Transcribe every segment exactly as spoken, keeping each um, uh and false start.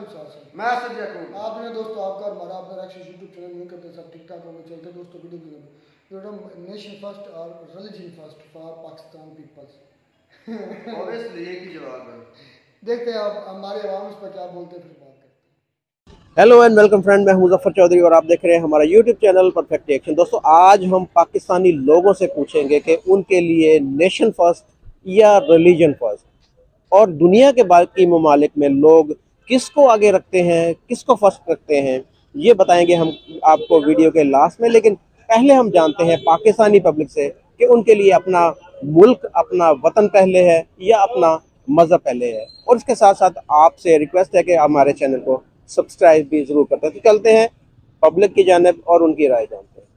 मैं असद याकूब। आपने दोस्तों आपका हमारा आपका रिएक्शन यूट्यूब चैनल नहीं करते सब ठीक ठाक होंगे चलते दोस्तों वीडियो की नेशन फर्स्ट और religion first for Pakistan peoples obviously एक ही जवाब है। देखते हैं आप हमारे आवाम इस पर क्या बोलते हैं फिर बात करते हैं। हेलो एंड वेलकम फ्रेंड, मैं हूं मुजफ्फर चौधरी और आप देख रहे हैं हमारा यूट्यूब चैनल परफेक्ट एक्शन। दोस्तों आज हम पाकिस्तानी लोगों से पूछेंगे कि उनके लिए नेशन फर्स्ट या रिलीजन फर्स्ट, और दुनिया के बाकी ममालिक में लोग किसको आगे रखते हैं, किसको फर्स्ट रखते हैं, ये बताएंगे हम आपको वीडियो के लास्ट में। लेकिन पहले हम जानते हैं पाकिस्तानी पब्लिक से कि उनके लिए अपना मुल्क, अपना वतन पहले है या अपना मज़हब पहले है। और इसके साथ साथ आपसे रिक्वेस्ट है कि हमारे चैनल को सब्सक्राइब भी जरूर करते हैं। तो चलते हैं पब्लिक की जानिब और उनकी राय जानते हैं।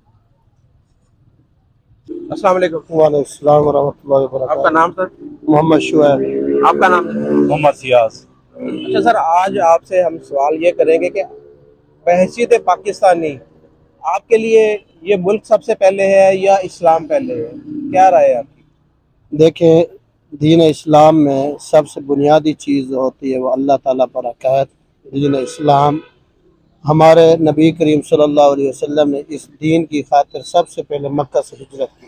अस्सलाम वालेकुम। वालेकुम अस्सलाम वरहमतुल्लाहि वबरकातुहू। आपका नाम सर? मोहम्मद शुएब। आपका नाम? मोहम्मद सियाज। अच्छा सर, आज आपसे हम सवाल ये करेंगे कि बहैसियत पाकिस्तानी आपके लिए ये मुल्क सबसे पहले है या इस्लाम पहले है, क्या राय है आपकी? देखें, दीन इस्लाम में सबसे बुनियादी चीज़ होती है वो अल्लाह ताला पर अकायद। दीन इस्लाम, हमारे नबी करीम सल्लल्लाहु अलैहि वसल्लम ने इस दीन की खातिर सबसे पहले मक्का से हिजरत की,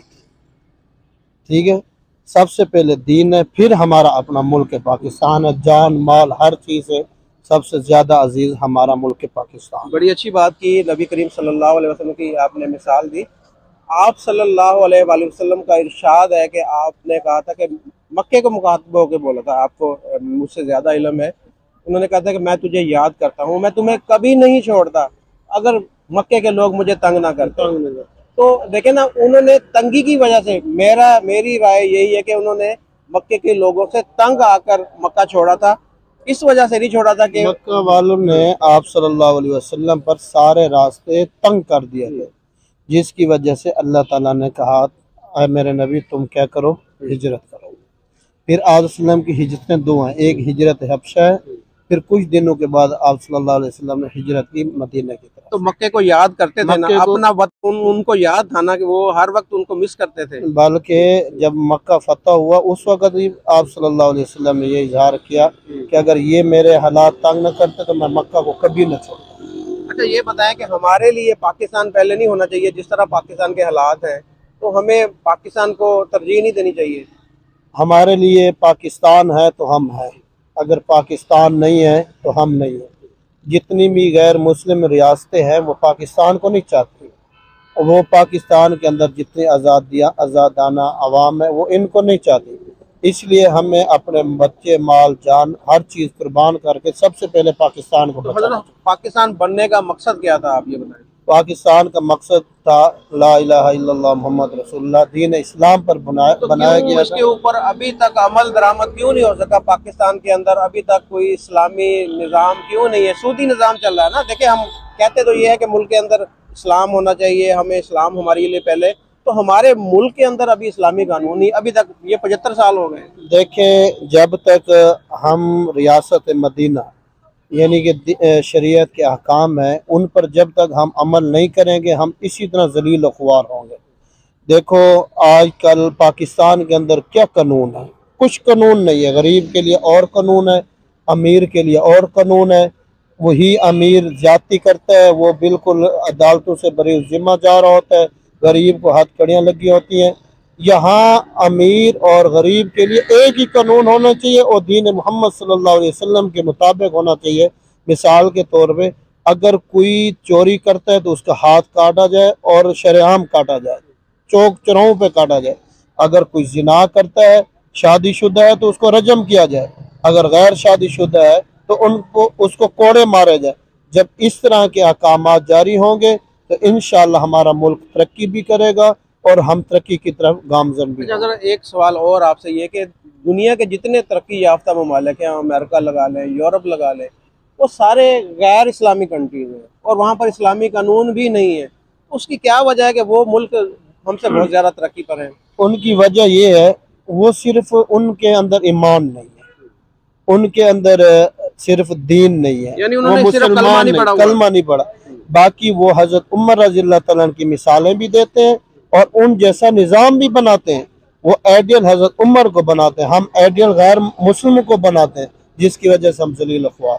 ठीक है। सबसे पहले दीन है, फिर हमारा अपना मुल्क है पाकिस्तान है। जान माल हर चीज़ से सबसे ज़्यादा अजीज़ हमारा मुल्क है पाकिस्तान। बड़ी अच्छी बात की, नबी करीम सल्लल्लाहु अलैहि वसल्लम की आपने मिसाल दी। आप सल्लल्लाहु अलैहि वसल्लम का इरशाद है कि आपने कहा था कि मक्के को मुखातब होकर बोला था, आपको मुझसे ज़्यादा इल्म है, उन्होंने कहा था कि मैं तुझे याद करता हूँ, मैं तुम्हें कभी नहीं छोड़ता अगर मक्के के लोग मुझे तंग ना करते। तो देखे ना, उन्होंने तंगी की वजह से, मेरा मेरी राय यही है कि उन्होंने मक्के के लोगों से तंग आकर मक्का छोड़ा था। इस वजह से नहीं छोड़ा था कि मक्का वालों ने आप सल्लल्लाहु अलैहि वसल्लम पर सारे रास्ते तंग कर दिए थे, जिसकी वजह से अल्लाह ताला ने कहा ऐ मेरे नबी तुम क्या करो, हिजरत करो। फिर आप सल्लम की हिजरतें दो हैं, एक हिजरत हबशा है, फिर कुछ दिनों के बाद आप सल्लल्लाहु अलैहि वसल्लम ने हिजरत की मदीना की तरफ। तो मक्के को याद करते थे ना, अपना वक्त उन, उनको याद था ना कि वो हर वक्त उनको मिस करते थे। बल्कि जब मक्का फतह हुआ उस वक्त भी आप सल्लल्लाहु अलैहि वसल्लम ने ये इजहार किया कि अगर ये मेरे हालात तंग न करते तो मैं मक्का को कभी न छोड़ता। अच्छा, ये बताएं कि हमारे लिए पाकिस्तान पहले नहीं होना चाहिए? जिस तरह पाकिस्तान के हालात हैं तो हमें पाकिस्तान को तरजीह नहीं देनी चाहिए? हमारे लिए पाकिस्तान है तो हम हैं, अगर पाकिस्तान नहीं है तो हम नहीं है। जितनी भी गैर मुस्लिम रियासतें हैं वो पाकिस्तान को नहीं चाहती, और वो पाकिस्तान के अंदर जितनी आज़ादियाँ आज़ादाना अवाम है वो इनको नहीं चाहती। इसलिए हमें अपने बच्चे, माल, जान, हर चीज़ कुर्बान करके सबसे पहले पाकिस्तान को बचाना। मतलब पाकिस्तान बनने का मकसद क्या था, आप ये बताएं? पाकिस्तान का मकसद था ला इलाहा इल्लल्लाह मुहम्मद रसूलुल्लाह, दीन इस्लाम पर बनाया तो बनाया गया। इसके ऊपर अभी तक अमल दरामद क्यों नहीं हो सका? पाकिस्तान के अंदर अभी तक कोई इस्लामी निज़ाम क्यों नहीं है? सूदी निज़ाम चल रहा है ना। देखिए, हम कहते तो ये है कि मुल्क के अंदर इस्लाम होना चाहिए, हमें इस्लाम हमारे लिए पहले, तो हमारे मुल्क के अंदर अभी इस्लामी कानून नहीं, अभी तक ये पचहत्तर साल हो गए। देखें, जब तक हम रियासत मदीना यानी कि शरीयत के अहकाम हैं उन पर जब तक हम अमल नहीं करेंगे हम इसी तरह जलील व ख्वार होंगे। देखो आजकल पाकिस्तान के अंदर क्या कानून है, कुछ कानून नहीं है। गरीब के लिए और कानून है, अमीर के लिए और कानून है। वही अमीर ज्यादती करता है, वो बिल्कुल अदालतों से बरी जिम्मा जा रहा होता है, गरीब को हथकड़ियाँ लगी होती हैं। यहाँ अमीर और गरीब के लिए एक ही कानून होना चाहिए और दीन मोहम्मद सल्लल्लाहु अलैहि वसल्लम के मुताबिक होना चाहिए। मिसाल के तौर पे अगर कोई चोरी करता है तो उसका हाथ काटा जाए और शरेआम काटा जाए, चौक चौराहों पे काटा जाए। अगर कोई जिना करता है, शादीशुदा है, तो उसको रजम किया जाए। अगर गैर शादीशुदा है तो उनको उसको कोड़े मारे जाए। जब इस तरह के अहकामात जारी होंगे तो इंशाअल्लाह हमारा मुल्क तरक्की भी करेगा और हम तरक्की की तरफ गामजन भी। अगर एक सवाल और आपसे ये कि दुनिया के जितने तरक्की याफ्ता ममालिक हैं, अमेरिका लगा लें, यूरोप लगा लें, वो सारे गैर इस्लामी कंट्रीज हैं और वहाँ पर इस्लामी कानून भी नहीं है। उसकी क्या वजह है कि वो मुल्क हमसे बहुत ज़्यादा तरक्की पर हैं? उनकी वजह ये है, वो सिर्फ उनके अंदर ईमान नहीं है, उनके अंदर सिर्फ दीन नहीं है, यानी वो उन्होंने सिर्फ कलमा नहीं पढ़ा, कलमा नहीं पढ़ा। बाकी वो हजरत उमर रज़ी अल्लाह तआला की मिसालें भी देते हैं और उन जैसा निज़ाम भी बनाते हैं। वो आइडियल हजरत उमर को बनाते हैं, हम आइडियल गैर मुस्लिम को बनाते हैं, जिसकी वजह से हम जलील ख्वार हो रहे हैं। तो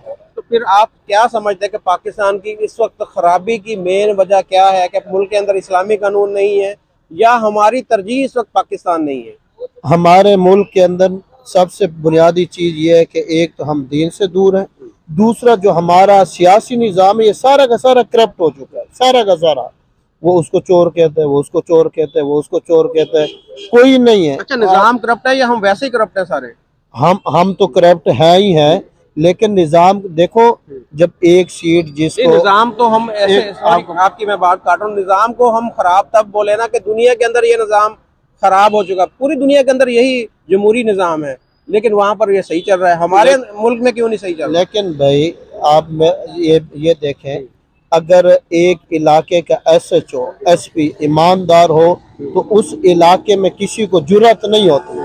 फिर आप क्या समझते हैं कि पाकिस्तान की इस वक्त खराबी की मेन वजह क्या है? कि मुल्क के अंदर इस्लामी कानून नहीं है या हमारी तरजीह इस वक्त पाकिस्तान नहीं है? हमारे मुल्क के अंदर सबसे बुनियादी चीज़ ये है कि एक तो हम दीन से दूर हैं, दूसरा जो हमारा सियासी निज़ाम है ये सारा का सारा करप्ट हो चुका है, सारा का सारा। वो उसको चोर कहते हैं, वो उसको चोर कहते हैं, वो उसको चोर कहते हैं, कोई नहीं है। अच्छा, निज़ाम करप्ट है या हम वैसे ही करप्ट है सारे? हम हम तो करप्ट हैं ही हैं, लेकिन निज़ाम देखो, जब एक सीट जिसको निज़ाम तो हम ऐसे आप, आपकी मैं बात काट रहा हूँ, निज़ाम को हम खराब तब बोले ना कि दुनिया के अंदर ये निज़ाम खराब हो चुका। पूरी दुनिया के अंदर यही जमहूरी निज़ाम है, लेकिन वहाँ पर ये सही चल रहा है, हमारे मुल्क में क्यों नहीं सही चल रहा? लेकिन भाई आप ये ये देखें, अगर एक इलाके का S H O S P ईमानदार हो तो उस इलाके में किसी को जुर्रत नहीं होती।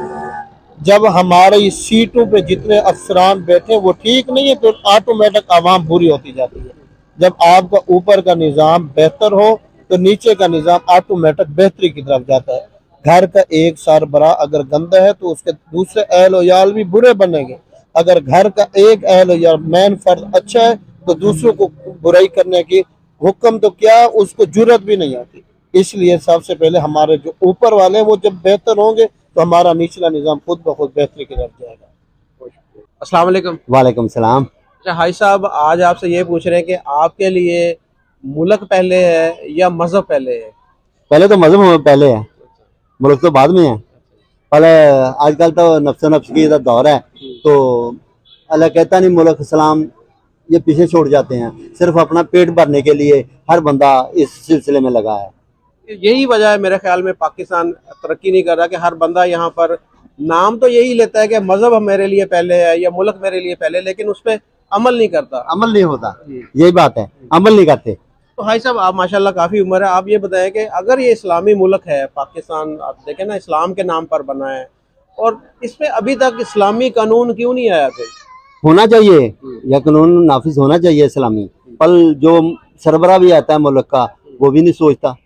जब हमारी सीटों पे जितने अफसरान बैठे वो ठीक नहीं है तो ऑटोमेटिक आवाम बुरी होती जाती है। जब आपका ऊपर का निज़ाम बेहतर हो तो नीचे का निज़ाम ऑटोमेटिक बेहतरी की तरफ जाता है। घर का एक सरबराह अगर गंदा है तो उसके दूसरे अहल याल भी बुरे बनेंगे। अगर घर का एक अहल याल मैन फर्द अच्छा है तो दूसरों को बुराई करने की हुक्म तो क्या, उसको जुर्रत भी नहीं आती। इसलिए सबसे पहले हमारे जो ऊपर वाले वो जब बेहतर होंगे तो हमारा निचला निज़ाम खुद ब खुद बेहतरी की तरफ जाएगा। अस्सलाम वालेकुम। वालेकुम सलाम। अच्छा हाई साहब, आज आपसे ये पूछ रहे हैं कि आपके लिए मुल्क पहले है या मजहब पहले है? पहले तो मजहब पहले है, मुल्क तो बाद में है। पहले आजकल तो नफ्स नफ्स की दौर है, तो अल्लाह कहता नहीं मुल्क सलाम ये पीछे छोड़ जाते हैं। सिर्फ अपना पेट भरने के लिए हर बंदा इस सिलसिले में लगा है। यही वजह है मेरे ख्याल में पाकिस्तान तरक्की नहीं कर रहा कि हर बंदा यहाँ पर नाम तो यही लेता है कि मजहब मेरे लिए पहले है या मुल्क मेरे लिए पहले, लेकिन उस पर अमल नहीं करता। अमल नहीं होता, यही बात है, अमल नहीं करते। तो भाई साहब, आप माशाल्लाह काफ़ी उम्र है, आप ये बताएं कि अगर ये इस्लामी मुल्क है पाकिस्तान, आप देखें ना इस्लाम के नाम पर बना है, और इस पे अभी तक इस्लामी कानून क्यों नहीं आया? थे होना चाहिए, यह कानून नाफिज होना चाहिए इस्लामी। पर जो सरबरा भी आता है मुल्क का वो भी नहीं सोचता।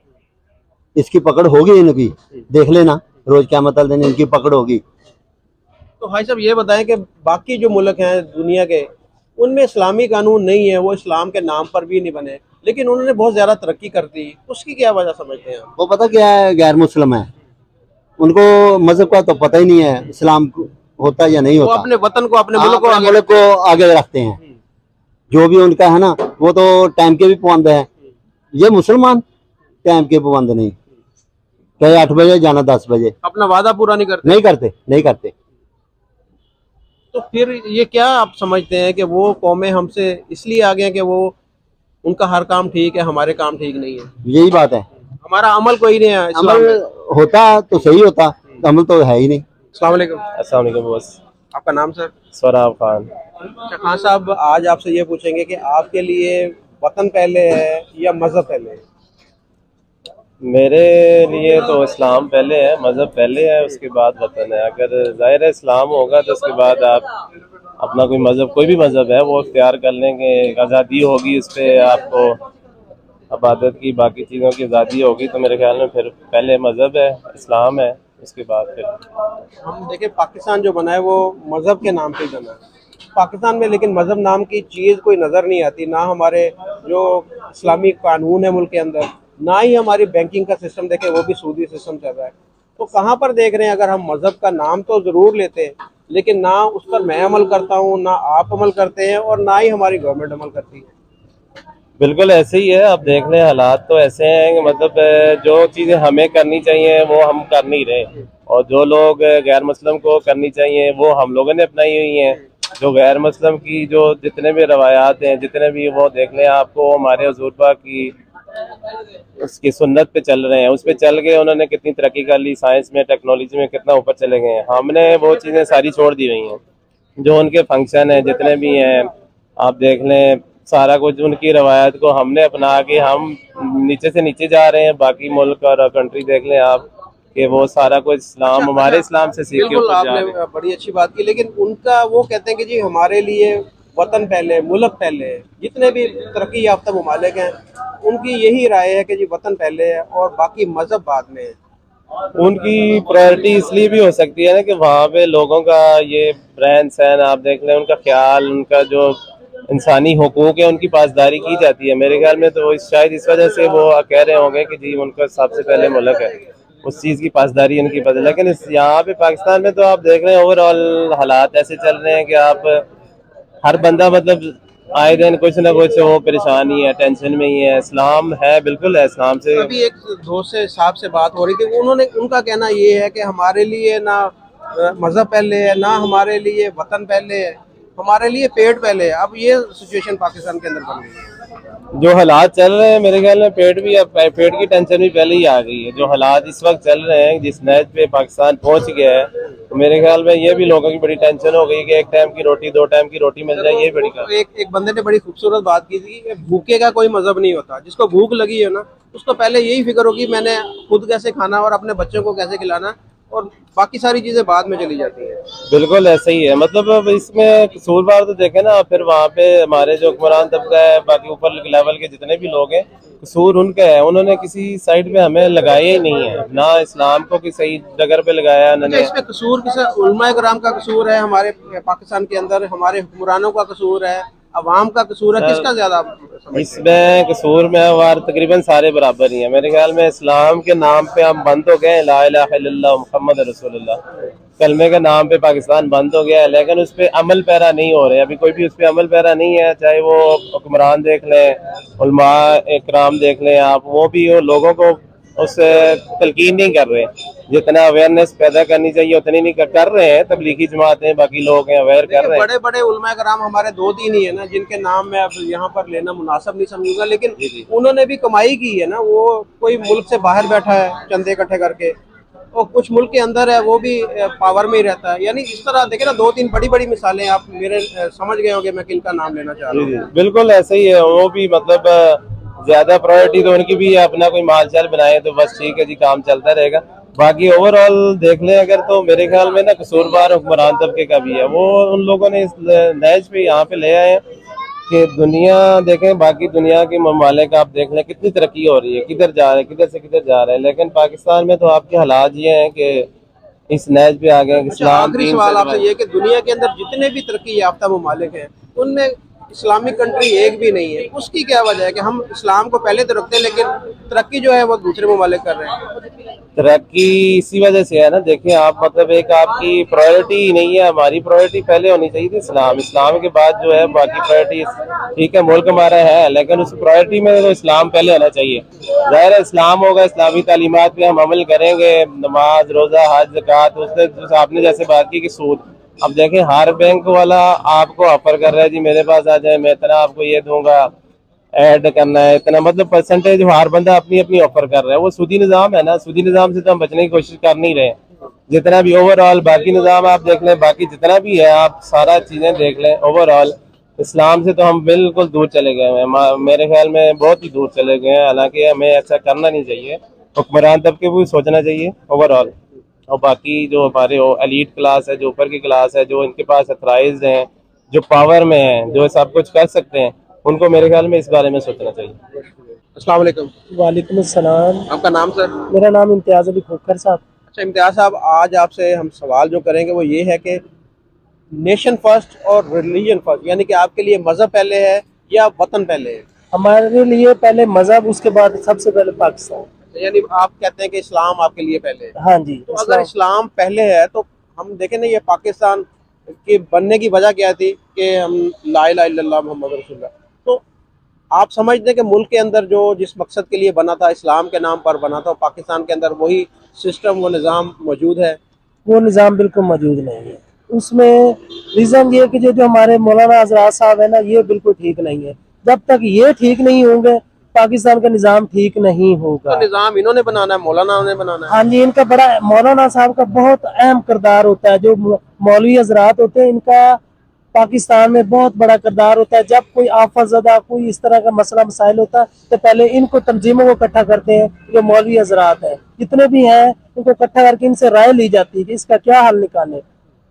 इसकी पकड़ होगी इनकी, देख लेना रोज क़यामत वाले दिन इनकी पकड़ होगी। तो भाई साहब ये बताएं कि बाकी जो मुल्क हैं दुनिया के, उनमें इस्लामी कानून नहीं है, वो इस्लाम के नाम पर भी नहीं बने, लेकिन उन्होंने बहुत ज्यादा तरक्की कर दी। उसकी क्या वजह समझते हैं? वो पता क्या है, गैर मुस्लिम है, उनको मजहब का तो पता ही नहीं है इस्लाम होता या नहीं होता। वो अपने वतन को, अपने मुल्क को, मुल्क को आगे रखते हैं। जो भी उनका है ना, वो तो टाइम के भी पाबंद है। ये मुसलमान टाइम के पाबंद नहीं, कहे आठ बजे जाना दस बजे, अपना वादा पूरा नहीं करते नहीं करते नहीं करते। तो फिर ये क्या आप समझते हैं कि वो कौमें हमसे इसलिए आगे हैं कि वो उनका हर काम ठीक है, हमारे काम ठीक नहीं है? यही बात है, हमारा अमल कोई नहीं है। अमल होता तो सही होता, अमल तो है ही नहीं। अस्सलाम वालेकुम। अस्सलाम वालेकुम बॉस। आपका नाम सर? सोराब खान। अच्छा खान साहब, आज आपसे ये पूछेंगे कि आपके लिए वतन पहले है या मजहब पहले है? मेरे लिए तो इस्लाम पहले है, मज़हब पहले है, उसके बाद वतन है। अगर ज़ाहिर है इस्लाम होगा तो उसके बाद आप अपना कोई मज़हब, कोई भी मज़हब है वो इख्तियार कर लेंगे, आज़ादी होगी, उस पर आपको इबादत की बाकी चीज़ों की आज़ादी होगी। तो मेरे ख्याल में फिर पहले मज़हब है, इस्लाम है, उसके बाद फिर हम देखें पाकिस्तान जो बना है वो मज़हब के नाम पे ही बना है पाकिस्तान में, लेकिन मज़हब नाम की चीज़ कोई नज़र नहीं आती। ना हमारे जो इस्लामी कानून है मुल्क के अंदर, ना ही हमारी बैंकिंग का सिस्टम देखें वो भी सूदी सिस्टम चल रहा है। तो कहाँ पर देख रहे हैं? अगर हम मज़हब का नाम तो ज़रूर लेते हैं, लेकिन ना उस पर मैं अमल करता हूँ, ना आप अमल करते हैं, और ना ही हमारी गवर्नमेंट अमल करती है। बिल्कुल ऐसे ही है। अब देख लें हालात तो ऐसे हैं कि मतलब जो चीज़ें हमें करनी चाहिए वो हम कर नहीं रहे, और जो लोग गैर मुस्लिम को करनी चाहिए वो हम लोगों ने अपनाई हुई हैं। जो गैर मुस्लिम की जो जितने भी रवायात हैं, जितने भी, वो देख लें आपको हमारे हुज़ूर पाक की उसकी सुन्नत पे चल रहे हैं, उस पे चल के उन्होंने कितनी तरक्की कर ली, साइंस में, टेक्नोलॉजी में कितना ऊपर चले गए हैं। हमने वो चीज़ें सारी छोड़ दी हुई हैं। जो उनके फंक्शन हैं जितने भी हैं, आप देख लें सारा कुछ उनकी रवायत को हमने अपना के हम नीचे से नीचे जा रहे हैं। बाकी मुल्क और कंट्री देख लें आप कि वो सारा कुछ इस्लाम, अच्छा, हमारे इस्लाम से सीख के बिल्कुल ऊपर जा रहे आपने हैं। बड़ी अच्छी बात की, लेकिन उनका वो कहते हैं कि जी हमारे लिए वतन पहले, मुल्क पहले है। जितने भी तरक्की याफ्ता ममालिक हैं उनकी यही राय है कि जी वतन पहले है और बाकी मजहब बाद में है। उनकी प्रायोरिटी इसलिए भी हो सकती है ना कि वहाँ पे लोगों का ये रहन सहन, आप देख लें, उनका ख्याल, उनका जो इंसानी हुकूक है उनकी पासदारी की जाती है। मेरे ख्याल में तो इस शायद इस वजह से वो कह रहे होंगे कि जी उनका सबसे पहले मुल्क है, उस चीज़ की पासदारी उनकी पता। लेकिन इस यहाँ पे पाकिस्तान में तो आप देख रहे हैं ओवरऑल हालात ऐसे चल रहे हैं कि आप हर बंदा मतलब आए दिन कुछ ना कुछ वो परेशानी है, टेंशन में ही है। इस्लाम है, बिल्कुल है, इस्लाम से। अभी एक दोस्त से साहब से बात हो रही थी, उन्होंने उनका कहना ये है कि हमारे लिए ना मजहब पहले है, ना हमारे लिए वतन पहले है, हमारे लिए पेट पहले है। अब ये सिचुएशन पाकिस्तान के अंदर बन गई है। जो हालात चल रहे हैं मेरे ख्याल में पेट भी अब पेट की टेंशन भी पहले ही आ गई है। जो हालात इस वक्त चल रहे हैं, जिस नहज पे पाकिस्तान पहुंच गया है, तो मेरे ख्याल में ये भी लोगों की बड़ी टेंशन हो गई कि एक टाइम की रोटी दो टाइम की रोटी मिल जाए, ये बड़ी तो एक एक बंदे ने बड़ी खूबसूरत बात की थी कि भूखे का कोई मजहब नहीं होता। जिसको भूख लगी है ना, उसको पहले यही फिक्र होगी मैंने खुद कैसे खाना और अपने बच्चों को कैसे खिलाना, और बाकी सारी चीजें बाद में चली जाती हैं। बिल्कुल ऐसा ही है। मतलब अब इसमें कसूरवार तो देखे ना, फिर वहाँ पे हमारे जो हुक्मरान तबका है, बाकी ऊपर लेवल के जितने भी लोग हैं, कसूर उनका है। उन्होंने किसी साइड पे हमें लगाया ही नहीं है, ना इस्लाम को किसी सही जगह पे लगाया। अच्छा, इसमें कसूर किसी उलमा कराम का कसूर है, हमारे पाकिस्तान के अंदर हमारे हुक्मरानों का कसूर है, अवाम का कसूर है, किसका ज्यादा? इसमें कसूर में वार तकरीबन सारे बराबर ही है। मेरे ख्याल में इस्लाम के नाम पे हम बंद हो गए, ला इलाहा इल्लल्लाह मुहम्मद रसूलुल्लाह कलमे के नाम पे पाकिस्तान बंद हो गया है, लेकिन उस पर अमल पैरा नहीं हो रहे। अभी कोई भी उस पर अमल पैरा नहीं है, चाहे वो हुक्मरान देख लें, उलमा इकराम देख लें आप, वो भी वो लोगों को उससे तलकीन नहीं कर रहे। जितना अवेयरनेस पैदा करनी चाहिए उतनी नहीं कर रहे हैं। तबलीगी जमातें बाकी लोग हैं अवेयर कर रहे हैं। बड़े बड़े उलमा कराम हमारे दो तीन ही है ना, जिनके नाम मैं अब यहाँ पर लेना मुनासिब नहीं समझूंगा, लेकिन उन्होंने भी कमाई की है ना। वो कोई मुल्क से बाहर बैठा है चंदे इकट्ठे करके, और कुछ मुल्क के अंदर है वो भी पावर में ही रहता है। यानी इस तरह देखे ना, दो तीन बड़ी बड़ी मिसालें आप मेरे समझ गए होंगे मैं किनका नाम लेना चाह रहा हूँ। बिल्कुल ऐसा ही है। वो भी मतलब ज्यादा प्रायोरिटी तो उनकी भी है, अपना कोई माल चाल बनाए तो बस ठीक है जी, काम चलता रहेगा। बाकी ओवरऑल देख लें अगर, तो मेरे ख्याल में ना कसूरवार हुक्मरान तबके का भी है। वो उन लोगों ने इस नहज पे यहाँ पे ले आए हैं कि दुनिया देखें, बाकी दुनिया के ममालिक आप देख लें कितनी तरक्की हो रही है, किधर जा रहे हैं, किधर से किधर जा रहे हैं। लेकिन पाकिस्तान में तो आपके हालात ये हैं कि इस नहज पे आ गए। अच्छा, आखिरी सवाल आपसे ये कि दुनिया के अंदर जितने भी तरक्की याफ्ता ममालिक हैं, उनमें इस्लामिक कंट्री एक भी नहीं है। उसकी क्या वजह है कि हम इस्लाम को पहले तो रखते हैं, लेकिन तरक्की जो है वो दूसरे ममालिक कर रहे हैं? तरक्की इसी वजह से है ना, देखिए आप, मतलब एक आपकी प्रायोरिटी ही नहीं है। हमारी प्रायोरिटी पहले होनी चाहिए थी इस्लाम। इस्लाम के बाद जो है बाकी प्रायोरिटी, ठीक है मुल्क हमारा है, लेकिन उस प्रायोरिटी में तो इस्लाम पहले होना चाहिए। ज़ाहिर है इस्लाम होगा, इस्लामी तालीमात पे हम अमल करेंगे, नमाज रोज़ा हज ज़कात, उससे आपने जैसे बात की कि सूद, अब देखें हर बैंक वाला आपको ऑफर कर रहा है जी मेरे पास आ जाए, मैं इतना आपको ये दूंगा, ऐड करना है इतना, मतलब परसेंटेज हर बंदा अपनी अपनी ऑफर कर रहा है। वो सूदी निज़ाम है ना, सूदी निज़ाम से तो हम बचने की कोशिश कर नहीं रहे। जितना भी ओवरऑल बाकी निज़ाम आप देख लें, बाकी जितना भी है आप सारा चीज़ें देख लें, ओवरऑल इस्लाम से तो हम बिल्कुल दूर चले गए हैं। मेरे ख्याल में बहुत ही दूर चले गए हैं। हालांकि हमें ऐसा करना नहीं चाहिए, हुक्मरान तबके को भी सोचना चाहिए ओवरऑल। और बाकी जो हमारे एलीट क्लास है, जो ऊपर की क्लास है, जो इनके पास अथराइज्ड हैं, जो पावर में हैं, जो सब कुछ कर सकते हैं, उनको मेरे ख्याल में इस बारे में सोचना चाहिए। अस्सलाम वालेकुम। वालेकुम अस्सलाम। आपका नाम सर? मेरा नाम इम्तियाज़ अली खोखर साहब। अच्छा इम्तियाज़ साहब, आज आपसे हम सवाल जो करेंगे वो ये है कि नेशन फर्स्ट और रिलीजन फर्स्ट, यानी कि आपके लिए मजहब पहले है या वतन पहले है? हमारे लिए पहले मजहब, उसके बाद सबसे पहले पाकिस्तान। यानी आप कहते हैं कि इस्लाम आपके लिए पहले है? हाँ जी। तो अगर इस्लाम पहले है तो हम देखें ना, ये पाकिस्तान के बनने की वजह क्या थी कि हम ला इलाहा इल्लल्लाह मुहम्मद रसूलुल्लाह, तो आप समझते हैं कि मुल्क के अंदर जो जिस मकसद के लिए बना था, इस्लाम के नाम पर बना था, पाकिस्तान के अंदर वही सिस्टम वो निज़ाम मौजूद है? वो निज़ाम बिल्कुल मौजूद नहीं है। उसमें रीज़न ये कि जो जो हमारे मौलाना हज़रात साहब है ना, ये बिल्कुल ठीक नहीं है। जब तक ये ठीक नहीं होंगे पाकिस्तान का निज़ाम ठीक नहीं होगा। तो निज़ाम इन्होंने बनाना है, मौलाना ने बनाना है? हाँ जी, इनका बड़ा, मौलाना साहब का बहुत अहम किरदार होता है। जो मौलवी हजरात होते हैं, इनका पाकिस्तान में बहुत बड़ा किरदार होता है। जब कोई आफत ज़दा कोई इस तरह का मसला मसाइल होता है तो पहले इनको तंजीमों को इकट्ठा करते हैं, जो मौलवी हजरात हैं जितने भी हैं, इनको इकट्ठा करके इनसे राय ली जाती है कि इसका क्या हल निकालें।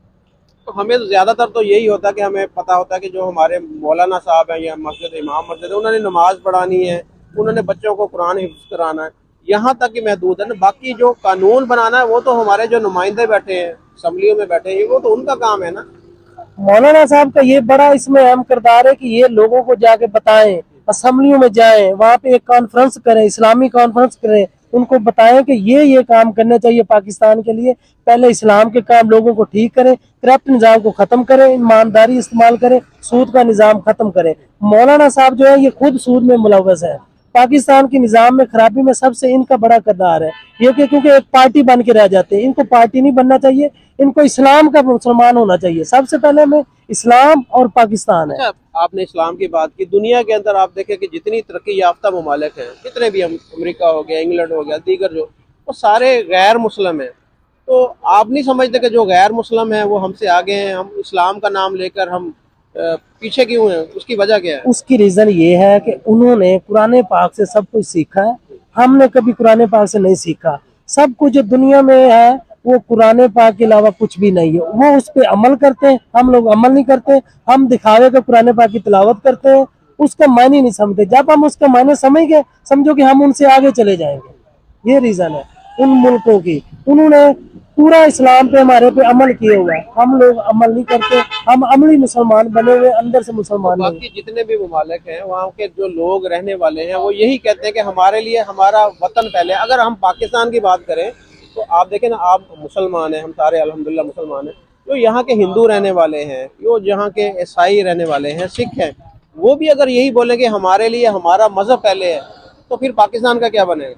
तो हमें तो ज्यादातर तो यही होता है कि हमें पता होता है कि जो हमारे मौलाना साहब हैं या मस्जिद इमाम मस्जिद है, उन्होंने नमाज पढ़ानी है, उन्होंने बच्चों को कुरान हिफ्ज़ कराना है, यहाँ तक कि महदूद है ना। बाकी जो कानून बनाना है वो तो हमारे जो नुमाइंदे बैठे हैं, असम्बलियों में बैठे हैं, वो तो उनका काम है ना। मौलाना साहब का ये बड़ा इसमें अहम किरदार है कि ये लोगों को जाके बताएं, असम्बलियों में जाएं, वहाँ पे एक कॉन्फ्रेंस करें, इस्लामी कॉन्फ्रेंस करें, उनको बताएं कि ये ये काम करने चाहिए पाकिस्तान के लिए। पहले इस्लाम के काम लोगों को ठीक करें, करप्ट निज़ाम को ख़त्म करें, ईमानदारी इस्तेमाल करें, सूद का निज़ाम ख़त्म करें। मौलाना साहब जो है ये खुद सूद में मुलव्वस है। पाकिस्तान के निज़ाम में खराबी में सबसे इनका बड़ा किरदार है ये कि क्योंकि एक पार्टी बन के रह जाते हैं। इनको पार्टी नहीं बनना चाहिए, इनको इस्लाम का मुसलमान होना चाहिए। सबसे पहले में इस्लाम और पाकिस्तान है। अच्छा, आपने इस्लाम की बात की। दुनिया के अंदर आप देखें कि जितनी तरक्की याफ्ता ममालिक हैं, जितने भी, हम अमेरिका हो गया, इंग्लैंड हो गया, दीगर जो, वो सारे गैर मुस्लिम हैं। तो आप नहीं समझते कि जो गैर मुस्लिम हैं वो हमसे आगे हैं? हम इस्लाम का नाम लेकर हम पीछे क्यों हैं? उसकी वजह क्या है? उसकी रीजन ये है कि उन्होंने कुरान पाक से सब कुछ सीखा है, हमने कभी कुरान पाक से नहीं सीखा। सब कुछ जो दुनिया में है वो कुरान पाक के अलावा कुछ भी नहीं है। वो उस पर अमल करते हैं, हम लोग अमल नहीं करते। हम दिखावे का कुरान पाक की तिलावत करते हैं, उसका मायने नहीं समझते। जब हम उसका मायने समझ गए, समझो कि हम उनसे आगे चले जाएंगे। ये रीजन है उन मुल्कों की। उन्होंने पूरा इस्लाम पे हमारे पे अमल किए हुआ है, हम लोग अमल नहीं करते। हम अमली मुसलमान बने हुए, अंदर से मुसलमान नहीं। बाकी जितने भी ममालिक हैं, वहाँ के जो लोग रहने वाले हैं, वो यही कहते हैं कि हमारे लिए हमारा वतन पहले। अगर हम पाकिस्तान की बात करें तो आप देखें ना, आप मुसलमान हैं, हम सारे अल्हम्दुलिल्लाह मुसलमान हैं। जो यहाँ के हिंदू रहने वाले हैं, जो यहाँ के ईसाई रहने वाले हैं, सिख हैं, वो भी अगर यही बोलें कि हमारे लिए हमारा मजहब पहले है, तो फिर पाकिस्तान का क्या बनेगा?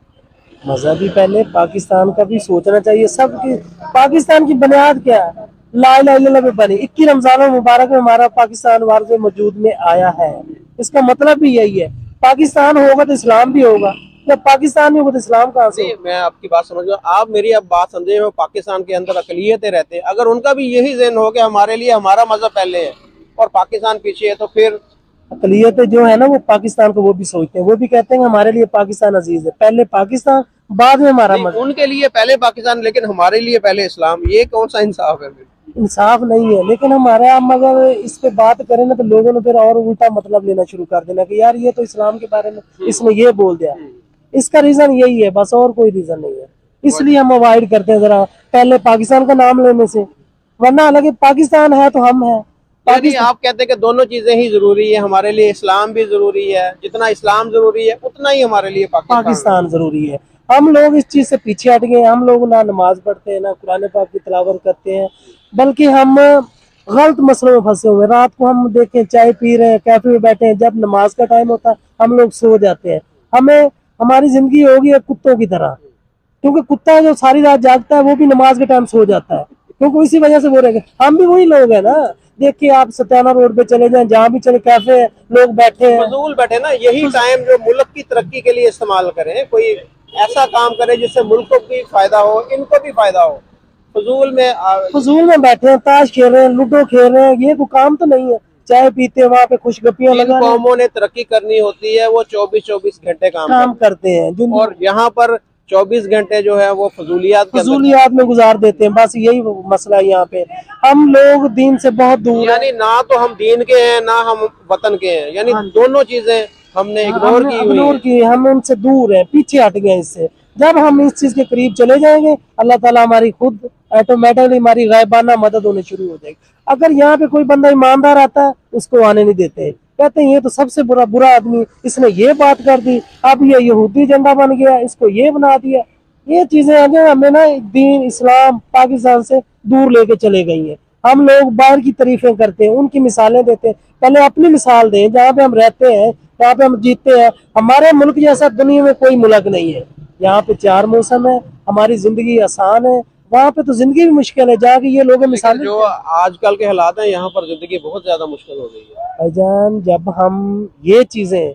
मजहब ही पहले, पाकिस्तान का भी सोचना चाहिए। सबकी पाकिस्तान की बुनियाद क्या है? ला इलाहा इल्लल्लाह पे बनी। इक्कीस रमजान मुबारक में हमारा पाकिस्तान वारस मौजूद में आया है। इसका मतलब भी यही है, पाकिस्तान होगा तो इस्लाम भी होगा, जब पाकिस्तान नहीं होगा तो इस्लाम कहाँ से? मैं आपकी बात समझ गया। आप मेरी अब बात समझे हो, पाकिस्तान के अंदर अकलियतें रहते हैं, अगर उनका भी यही ज़हन हो कि हमारे लिए हमारा मजहब पहले है और पाकिस्तान पीछे है, तो फिर अकलियतें जो है ना वो पाकिस्तान को वो भी सोचते हैं। वो भी कहते हैं हमारे लिए पाकिस्तान अजीज है, पहले पाकिस्तान बाद में हमारा मजहब। उनके लिए पहले पाकिस्तान लेकिन हमारे लिए पहले इस्लाम। ये कौन सा इंसाफ है? फिर इंसाफ नहीं है। लेकिन हमारे हम अगर इस पे बात करें ना तो लोगों ने फिर और उल्टा मतलब लेना शुरू कर देना कि यार ये तो इस्लाम के बारे में इसने ये बोल दिया। इसका रीजन यही है, बस और कोई रीजन नहीं है। इसलिए हम अवॉइड करते हैं जरा पहले पाकिस्तान का नाम लेने से, वरना हालांकि पाकिस्तान है तो हम है। यानी आप कहते हैं कि दोनों चीजें ही जरूरी है, हमारे लिए इस्लाम भी जरूरी है, जितना इस्लाम जरूरी है उतना ही हमारे लिए पाकिस्तान पाकिस्तान जरूरी है। हम लोग इस चीज से पीछे हट गए। हम लोग ना नमाज पढ़ते हैं, ना कुरान पाक की तिलावत करते हैं, बल्कि हम गलत मसलों में फंसे हुए। रात को हम देखें चाय पी रहे हैं, कैफे में बैठे हैं, जब नमाज का टाइम होता है हम लोग सो जाते हैं। हमें हमारी जिंदगी होगी है कुत्तों की तरह, क्योंकि कुत्ता जो सारी रात जागता है वो भी नमाज के टाइम सो जाता है, क्योंकि इसी वजह से वो रहेंगे। हम भी वही लोग हैं ना। देखिए आप सत्याना रोड पे चले जाएं, जहाँ भी चले कैफे है, लोग बैठे हैं, फजूल बैठे ना। यही टाइम जो मुल्क की तरक्की के लिए इस्तेमाल करें, कोई ऐसा काम करें जिससे मुल्क को भी फायदा हो, इनको भी फायदा हो। फजूल में आ... फजूल में बैठे हैं, ताश खेल रहे हैं, लूडो खेल रहे हैं, ये कोई काम तो नहीं है। चाय पीते हैं, वहाँ पे खुशगपियां लगा। कौमों ने तरक्की करनी होती है वो चौबीस चौबीस घंटे काम, काम करते हैं, और यहाँ पर चौबीस घंटे जो है वो फजूलियात फजूलियात में गुजार देते हैं। बस यही मसला है यहाँ पे। हम लोग दीन से बहुत दूर, यानी ना तो हम दीन के हैं ना हम वतन के हैं, यानी दोनों चीजें हमने इग्नोर की हुई इग्नोर की। हम उनसे दूर हैं, पीछे हट गए इससे। जब हम इस चीज के करीब चले जाएंगे, अल्लाह ताला हमारी खुद ऑटोमेटिकली हमारी गायबाना मदद होनी शुरू हो जाएगी। अगर यहाँ पे कोई बंदा ईमानदार आता है उसको आने नहीं देते, कहते हैं ये तो सबसे बुरा बुरा आदमी, इसने ये बात कर दी, अब ये यहूदी झंडा बन गया, इसको ये बना दिया। ये चीजें आगे हमें ना दीन इस्लाम पाकिस्तान से दूर लेके चले गई हैं। हम लोग बाहर की तारीफें करते हैं, उनकी मिसालें देते हैं, पहले अपनी मिसाल दें। जहाँ पे हम रहते हैं, जहाँ पे हम जीते हैं, हमारे मुल्क जैसा दुनिया में कोई मुल्क नहीं है। यहाँ पे चार मौसम है, हमारी जिंदगी आसान है। वहाँ पे तो जिंदगी भी मुश्किल है, जहाँ की ये लोग मिसाल जो आजकल के हालात हैं, यहाँ पर जिंदगी बहुत ज्यादा मुश्किल हो गई है भाईजान। जब हम ये चीजें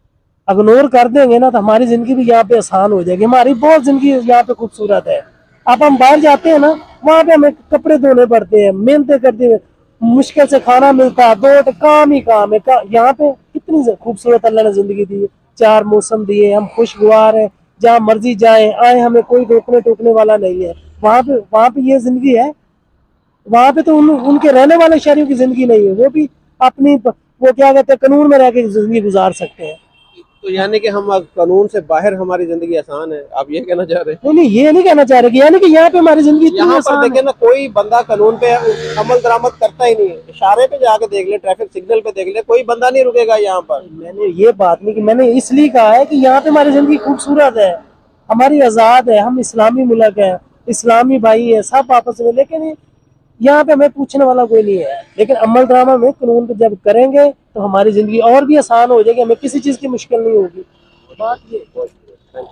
इग्नोर कर देंगे ना तो हमारी जिंदगी भी यहाँ पे आसान हो जाएगी। हमारी बहुत जिंदगी यहाँ पे खूबसूरत है। अब हम बाहर जाते हैं ना, वहाँ पे हमें कपड़े धोने पड़ते हैं, मेहनतें करते हुए, मुश्किल से खाना मिलता है, दो काम ही काम है। का, यहाँ पे कितनी खूबसूरत अल्लाह ने जिंदगी दी है, चार मौसम दिए, हम खुशगवार है, जहाँ मर्जी जाए आए, हमें कोई रोकने टोकने वाला नहीं है। वहाँ पे वहाँ पे ये जिंदगी है। वहाँ पे तो उन, उनके रहने वाले शहरियों की जिंदगी नहीं है, वो भी अपनी वो क्या कहते हैं कानून में रह के जिंदगी गुजार सकते हैं। तो यानी कि हम अब कानून से बाहर हमारी जिंदगी आसान है, आप ये कहना चाह रहे हैं? नहीं नहीं, ये नहीं कहना चाह रहे कि यानी कि यहाँ पे हमारी जिंदगी इतनी यहाँ पर आसान देखे है। ना, कोई बंदा कानून पे अमल दरामद करता ही नहीं है। इशारे पे जाके देख ले, ट्रैफिक सिग्नल पे देख ले, कोई बंदा नहीं रुकेगा यहाँ पर। मैंने ये बात नहीं कि मैंने इसलिए कहा है कि यहाँ पे हमारी जिंदगी खूबसूरत है, हमारी आजाद है, हम इस्लामी मुल्क है, इस्लामी भाई है सब आपस में, लेकिन यहाँ पे हमें पूछने वाला कोई नहीं है। लेकिन अमल दरामद में कानून को जब करेंगे तो हमारी जिंदगी और भी आसान हो जाएगी, हमें किसी चीज की मुश्किल नहीं होगी। बात ये। Thank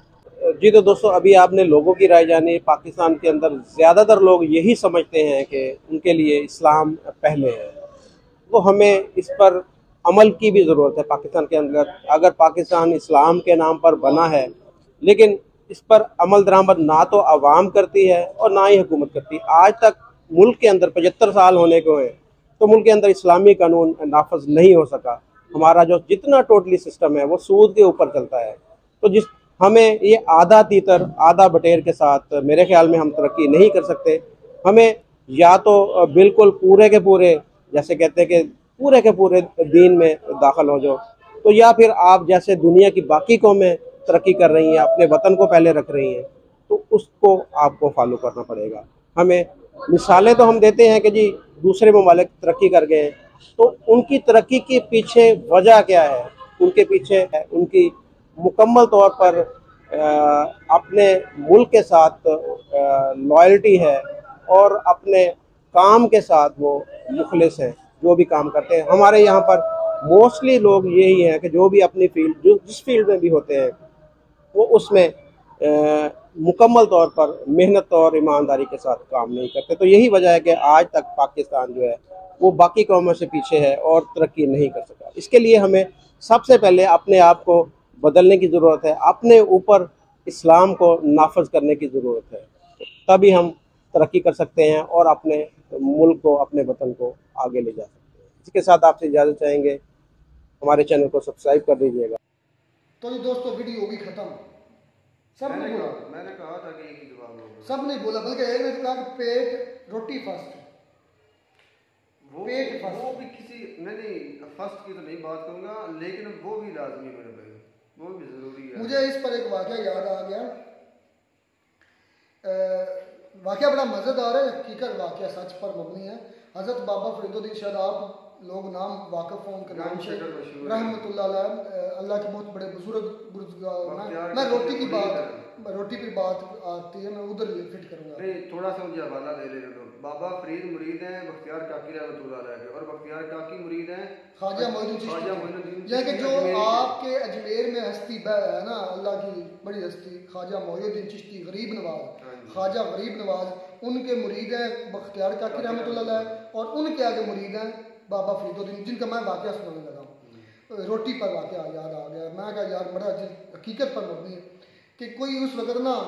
you ji. तो दोस्तों, अभी आपने लोगों की राय जानी। पाकिस्तान के अंदर ज़्यादातर लोग यही समझते हैं कि उनके लिए इस्लाम पहले है, तो हमें इस पर अमल की भी ज़रूरत है। पाकिस्तान के अंदर अगर पाकिस्तान इस्लाम के नाम पर बना है, लेकिन इस पर अमल दरामद ना तो आवाम करती है और ना ही हुकूमत करती। आज तक मुल्क के अंदर पचहत्तर साल होने को है, तो मुल्क के अंदर इस्लामी कानून नाफज नहीं हो सका। हमारा जो जितना टोटली सिस्टम है वो सूद के ऊपर चलता है। तो जिस हमें ये आधा तीतर आधा बटेर के साथ मेरे ख्याल में हम तरक्की नहीं कर सकते। हमें या तो बिल्कुल पूरे के पूरे, जैसे कहते हैं कि पूरे के पूरे दीन में दाखिल हो जाओ, तो या फिर आप जैसे दुनिया की बाकी कौमें तरक्की कर रही हैं, अपने वतन को पहले रख रही हैं, तो उसको आपको फॉलो करना पड़ेगा। हमें मिसालें तो हम देते हैं कि जी दूसरे ममालिक तरक्की कर गए हैं, तो उनकी तरक्की के पीछे वजह क्या है? उनके पीछे है उनकी मुकम्मल तौर पर आ, अपने मुल्क के साथ लॉयल्टी है और अपने काम के साथ वो मुखलिस हैं, जो भी काम करते हैं। हमारे यहाँ पर मोस्टली लोग यही हैं कि जो भी अपनी फील्ड जो जिस फील्ड में भी होते हैं वो उसमें आ, मुकम्मल तौर पर मेहनत और ईमानदारी के साथ काम नहीं करते। तो यही वजह है कि आज तक पाकिस्तान जो है वो बाकी कौमों से पीछे है और तरक्की नहीं कर सका। इसके लिए हमें सबसे पहले अपने आप को बदलने की ज़रूरत है, अपने ऊपर इस्लाम को नाफज करने की ज़रूरत है, तभी हम तरक्की कर सकते हैं और अपने मुल्क को, अपने वतन को आगे ले जा सकते हैं। इसके साथ आपसे इजाज़त चाहेंगे, हमारे चैनल को सब्सक्राइब कर दीजिएगा। तो ये दोस्तों वीडियो होगी खत्म। सब मैंने ने बोला कहा मैंने कहा था कि एक ही जवाब होगा। सब ने बोला, बल्कि एक ने तो कहा कि पेट रोटी फर्स्ट, वो पेट फर्स्ट। वो भी किसी नहीं नहीं फर्स्ट की तो नहीं बात करूंगा, लेकिन वो भी लाजमी मेरे भाई, वो भी जरूरी है। मुझे इस पर एक वाक़या याद आ गया। वाक़या बड़ा मज़ेदार है, हकीकत वाक़या सच पर मबनी है। हज़रत बाबा फरीदुद्दीन, शायद आप लोग नाम वाकिफ हों उनके नाम से, रहमतुल्लाह अलैह, अल्लाह के बहुत बड़े बुजुर्ग बुजुर्ग। मैं रोटी की बात रोटी की बात आती है, मैं उधर फिट करूँगा। नहीं, थोड़ा सा मुझे हवाला दे ले दो। बाबा फरीद मुरीद हैं बख्तियार काकी रहमतुल्लाह अलैह के, और बख्तियार काकी मुरीद हैं ख्वाजा मोइनुद्दीन ख्वाजा चिश्ती। मोइनुद्दीन या कि जो अजमेरी के। आपके अजमेर में हस्ती है ना, अल्लाह की बड़ी हस्ती, ख्वाजा मोइनुद्दीन चिश्ती गरीब नवाज, ख्वाजा गरीब नवाज, उनके मुरीद हैं बख्तियार काकी रहमतुल्लाह अलैह, और उनके आगे मुरीद हैं बाबा फरीदुद्दीन, जिनका मैं वाक़या सुनाने लगा। रोटी पर वाक़या याद आ गया। मैं कहा यार बड़ा हकीकत पर मबनी है कि कोई उस वक्त ना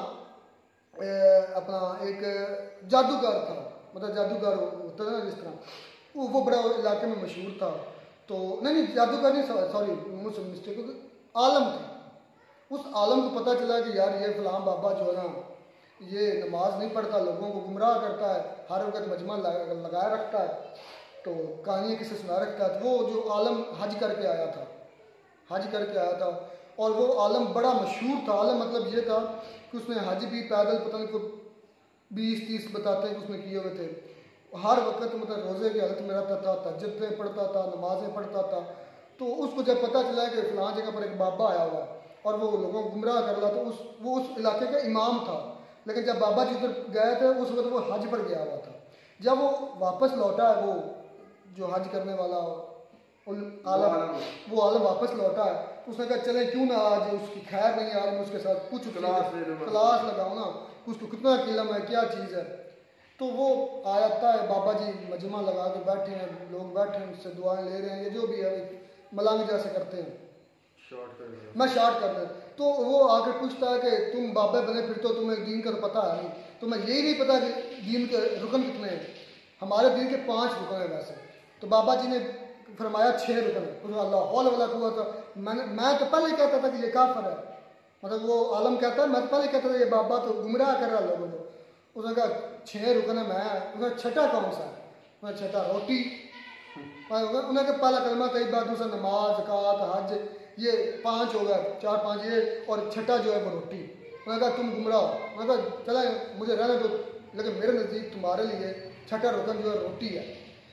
अपना एक जादूगर था, मतलब जादूगर होता है ना जिस तरह, वो वो बड़ा इलाके में मशहूर था। तो नहीं नहीं जादूगर नहीं, सॉरी मुझसे मिस्टेक, आलम था। उस आलम को पता चला कि यार ये फलां बाबा जो है ना, ये नमाज नहीं पढ़ता, लोगों को गुमराह करता है, हर वक्त मजमा लगाए रखता है, तो कहानियाँ किसे सुना रखता है। तो वो जो आलम हज करके आया था, हज करके आया था, और वो आलम बड़ा मशहूर था। आलम मतलब ये था कि उसने हज भी पैदल पता नहीं को बीस तीस बताते हैं कि उसने किए हुए थे। हर वक्त मतलब रोज़े की हालत में रहता था, तहज्जुदें पढ़ता था, नमाजें पढ़ता था। तो उसको जब पता चला कि फलां जगह पर एक बाबा आया हुआ और वो लोगों को गुमराह कर रहा, तो उस वो उस इलाके का इमाम था। लेकिन जब बाबा जी उधर गए थे उस वक्त वो हज पर गया हुआ था। जब वो वापस लौटा है, वो जो हज करने वाला आलम, वो आलम वापस लौटा है, तो उसने कहा चले क्यों ना आज उसकी खैर नहीं, आज मैं उसके साथ कुछ क्लास लगाऊँ ना, उसको कितना किलम है, क्या चीज़ है। तो वो आया है, बाबा जी मजमा लगा के बैठे हैं, लोग बैठे हैं, उससे दुआएं ले रहे हैं, ये जो भी है मलांग जैसे करते हैं, मैं शार्ट कर रहा। तो वो आकर पूछता है कि तुम बाबा बने फिर तो तुम्हें दीन का तो पता है नहीं, तुम्हें यही नहीं पता कि दीन के रुकन कितने हैं। हमारे दीन के पाँच रुकन हैं वैसे। तो बाबा जी ने फरमाया छः रुकन है। अल्लाह वाला हुआ था। मैंने मैं तो पहले कहता था कि ये काफिर है, मतलब वो आलम कहता है, मैं तो पहले कहता था ये बाबा तो गुमराह कर रहा लोगों को। उसने कहा छः रुकन है, मैं उसने छठा कौन सा है? मैं छठा रोटी, उन्हें के पहला कलमा तैयबा, दूसरा नमाज, ज़कात, हज, ये पांच हो गया, चार पांच ये, और छठा जो है वो रोटी। उन्होंने कहा तुम गुमराह हो। उन्होंने कहा चला मुझे रहने दो, लेकिन मेरे नज़दीक तुम्हारे लिए छठा रुकन जो है रोटी है।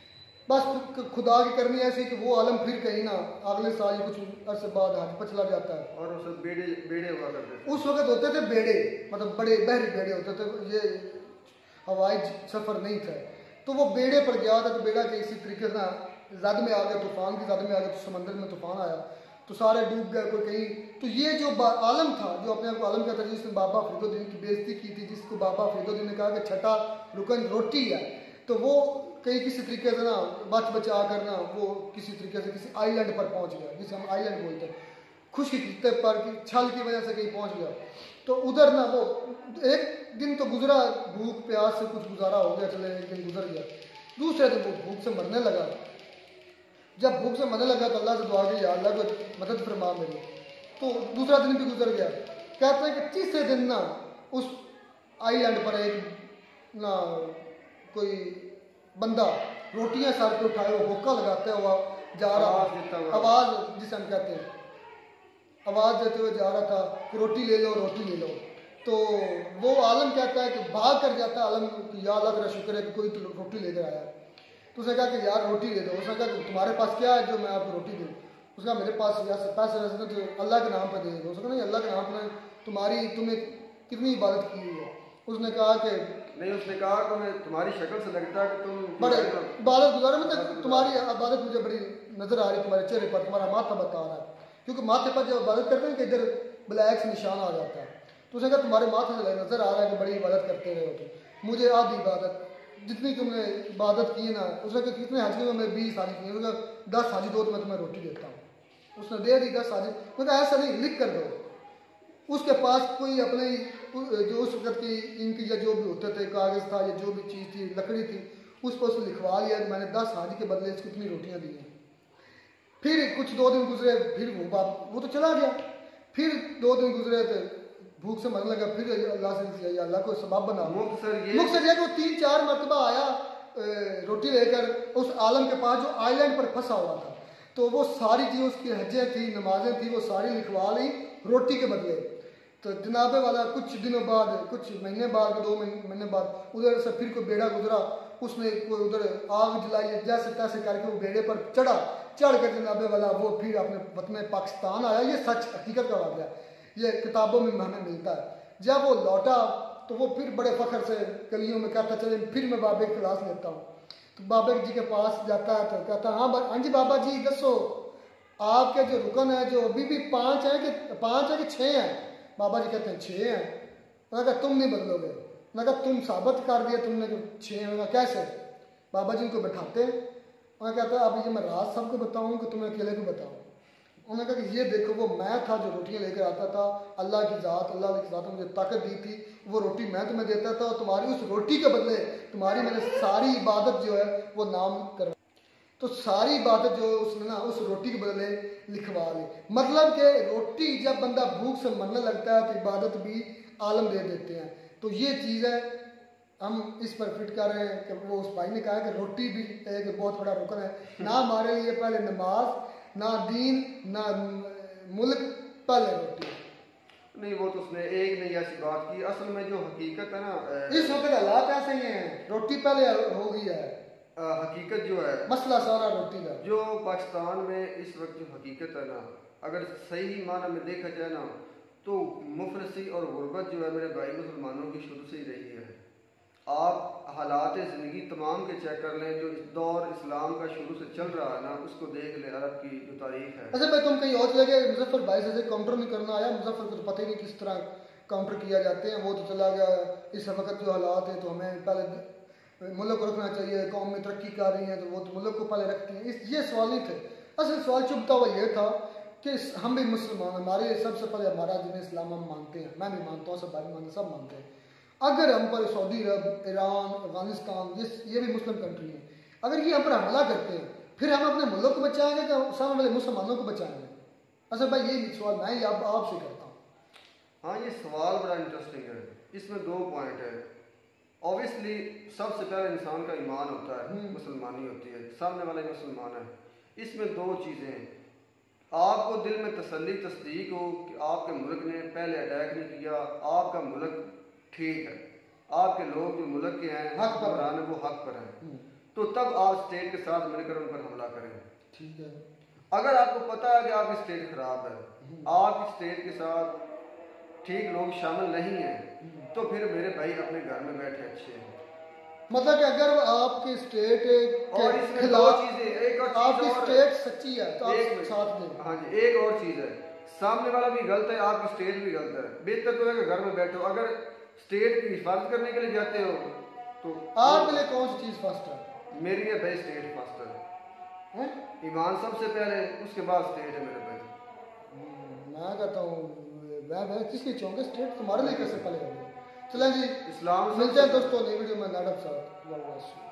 बस खुदा की करनी ऐसी कि वो आलम फिर कहीं ना अगले साल ही कुछ अरसे बाद हज पर चला जाता है। और उस वक्त बेड़े बेड़े हुआ करते थे। उस वक्त होते थे बेड़े, मतलब बड़े बहरी बेड़े होते थे, ये हवाई सफ़र नहीं था। तो वो बेड़े पर गया था, तो बेड़ा के इसी तरीके से जद में आ गया, तूफान की जद में आ गया, तो समंदर में तूफान आया तो सारे डूब गए, कोई कहीं। तो ये जो आलम था, जो अपने आप को आलम कहता था, जिसने बाबा फरीदुद्दीन की बेइज्जती की थी, जिसको बाबा फरीदुद्दीन ने कहा कि छठा रुकन रोटी है, तो वो कहीं किसी तरीके से ना बच बचा कर ना वो किसी तरीके से किसी आइलैंड पर पहुंच गया, जिसे हम आइलैंड बोलते हैं, खुशी किस्ते पर कि छल की वजह से कहीं पहुंच गया। तो उधर ना वो एक दिन तो गुजरा, भूख प्यास से कुछ गुजारा हो गया, चले एक दिन गुजर गया। दूसरे दिन वो भूख से मरने लगा। जब भूख से मरने लगा तो अल्लाह से दुआ की, या अल्लाह को मदद फरमा मेरी। तो दूसरा दिन भी गुजर गया। कहते हैं कि तीसरे दिन ना उस आइलैंड पर एक ना कोई बंदा रोटियां सर पे उठाए हुए होका लगाते हुआ जा रहा, आवाज़ जिसे हम कहते हैं, आवाज़ देते हुए जा रहा था कि रोटी ले लो, रोटी ले लो। तो वो आलम कहता है कि भाग कर जाता है आलम कि या अल्लाह तेरा शुक्र है कि कोई तो रोटी लेकर आया। तो उसने कहा कि यार रोटी ले दो। उसने कहा कि तुम्हारे पास क्या है जो मैं आपको रोटी दूँ? उसने कहा मेरे पास यार पैसे वैसे तो अल्लाह के नाम पर दे दो। उसने कहा नहीं, अल्लाह के नाम पर तुम्हारी तुमने कितनी इबादत की हुई है? उसने कहा कि नहीं, उसने कहा कि मैं तुम्हारी शक्ल से लगता है कि तुम बड़े इबादत गुजारे, मतलब तुम्हारी इबादत मुझे बड़ी नजर आ रही है, तुम्हारे चेहरे पर तुम्हारा माथा बता रहा है, क्योंकि माथे पर जब इबादत करते हैं कि इधर ब्लैक से निशान आ जाता है। तो उसने कहा तुम्हारे माथे से नजर आ रहा है कि बड़ी इबादत करते रहे हो तुम, मुझे आधी इबादत जितनी तुमने इबादत की है ना। उसने कहा कितने हज किए? मैं बीस हाजी किए। उसने कहा दस हाजी दो तो मैं तुम्हें रोटी देता हूँ। उसने दे दी दस हाजी। उसने कहा ऐसा नहीं, लिख कर दो। उसके पास कोई अपने जो उस वक्त की इंक या जो भी होते थे, कागज़ था या जो भी चीज़ थी, लकड़ी थी, उस पर उसने लिखवा लिया कि मैंने दस हाजी के बदले इसको इतनी रोटियाँ दी हैं। फिर कुछ दो दिन गुजरे, फिर वो बाप वो तो चला गया। फिर दो दिन गुजरे तो भूख से मरने लगा। फिर अल्लाह से अल्लाह को सबब बना। मुख्तसर ये वो तीन चार मरतबा आया रोटी लेकर उस आलम के पास जो आइलैंड पर फंसा हुआ था। तो वो सारी जो उसकी हजें थी, नमाजें थी, वो सारी लिखवा ली रोटी के बदले। तो जनाबे वाला कुछ दिनों बाद, कुछ महीने बाद, दो महीने बाद उधर से फिर कोई बेड़ा गुजरा, उसने कोई उधर आग जलाई, जैसे तैसे करके वो बेड़े पर चढ़ा। चढ़ कर जनाबे वाला वो फिर अपने वतन पाकिस्तान आया। ये सच हकीकत का वाक़या, ये किताबों में हमें मिलता है। जब वो लौटा तो वो फिर बड़े फख्र से गलियों में कहता चले फिर मैं बाबे की क्लास लेता हूँ। तो बाबा जी के पास जाता है तो कहता हाँ हाँ जी बाबा जी दसो आपके जो रुकन है जो अभी भी पाँच हैं कि पाँच है कि छः हैं? बाबा जी कहते हैं छः हैं। मैं कहा तुम नहीं बदलोगे। मैं कहा तुम साबित कर दिया तुमने कि छः हैं। कैसे? बाबा जी उनको बैठाते हैं। मैं कहता है अब ये मैं राज सबको बताऊँ कि तुम्हें अकेले को बताऊँ? उन्होंने कहा कि ये देखो वो मैं था जो रोटियां लेकर आता था। अल्लाह की ज़ात अल्लाह की ज़ात ने मुझे ताकत दी थी, वो रोटी मैं तुम्हें देता था और तुम्हारी उस रोटी के बदले तुम्हारी मैंने सारी इबादत जो है वो नाम कर, तो सारी इबादत जो उसने ना उस रोटी के बदले लिखवा ली। मतलब कि रोटी जब बंदा भूख से मरने लगता है तो इबादत भी आलम दे देते हैं। तो ये चीज़ है, हम इस पर फिट कर रहे हैं कि वो उस भाई ने कहा कि रोटी भी एक बहुत बड़ा रुकन है ना हमारे लिए। पहले नमाज, ना दीन, ना मुल्क, पहले रोटी। नहीं वो तो उसने एक नहीं ऐसी बात की। असल में जो हकीकत है ना, इस वक्त हालात ऐसे ही हैं, रोटी पहले हो गई है। हकीकत जो है मसला सारा रोटी का। जो पाकिस्तान में इस वक्त जो हकीकत है ना, अगर सही माना में देखा जाए ना तो मुफलसी और गुर्बत जो है मेरे भाई मुसलमानों की शुरू से ही रही है। आप हालात ज़िंदगी तमाम के चेक कर लें, जो इस दौर इस्लाम का शुरू से चल रहा है ना उसको देख लें, अरब की जो तारीख है। अच्छा भाई तुम कहीं और चले गए, मुजफ्फर भाई से काउंटर नहीं करना आया। मुजफ्फर को तो पता ही नहीं किस तरह काउंटर किया जाते हैं, वो तो चला गया। इस वक्त जो हालात है तो हमें पहले मुल्क को रखना चाहिए, कौम में तरक्की कर रही है तो वो तो मुल्क को पहले रखती है। इस ये सवाल नहीं थे। असल सवाल चुभता हुआ ये था कि हम भी मुसलमान, हमारे सबसे पहले हमारा दिन इस्लाम हम मानते हैं, मैं भी मानता हूँ, सब भाई मानते, सब मानते हैं। अगर हम पर सऊदी अरब, ईरान, अफगानिस्तान ये ये भी मुस्लिम कंट्री है, अगर ये हम पर हमला करते हैं फिर हम अपने मुल्क को बचाएंगे कि सामने वाले मुसलमानों को बचाएंगे? अच्छा भाई ये सवाल मैं आप आपसे करता हूँ। हाँ ये सवाल बड़ा इंटरेस्टिंग है। इसमें दो पॉइंट है। ऑब्वियसली सबसे पहले इंसान का ईमान होता है, मुसलमानी होती है, सामने वाला ही मुसलमान है। इसमें दो चीज़ें हैं, आपको दिल में तसल्ली तस्दीक हो कि आपके मुल्क ने पहले अटैक नहीं किया, आपका मुल्क ठीक है, आपके लोग जो मुल्क के हैं हक पर है वो हक पर हैं, तो तब आप स्टेट के साथ मिलकर उन पर हमला करें। ठीक है। अगर आपको पता है कि आपकी स्टेट खराब है, आपकी स्टेट के साथ ठीक लोग शामिल नहीं हैं, तो फिर मेरे भाई अपने घर में बैठे अच्छे हैं। मतलब कि अगर आपकी स्टेट के और इसमें दो खिलाफ चीजें, एक और आपकी चीज और स्टेट सच्ची है तो एक आप मिनट। साथ दें। हाँ जी, एक और चीज है, सामने वाला भी गलत है, आपकी स्टेट भी गलत है। बेहतर तो है कि घर में बैठो। अगर स्टेट की हिफाजत करने के लिए जाते हो तो आपके लिए कौन सी चीज फर्स्ट है? मेरी है भाई स्टेट फर्स्ट है, हैं? ईमान सबसे पहले, उसके बाद स्टेट है मेरे भाई। मैं कहता हूँ मैं मैं किसकी चाहूँगा, स्टेट तुम्हारे लिए कैसे पहले होगी। चलें जी, इस्लाम मिलते हैं दोस्तों नई वीडियो में नाडक साथ।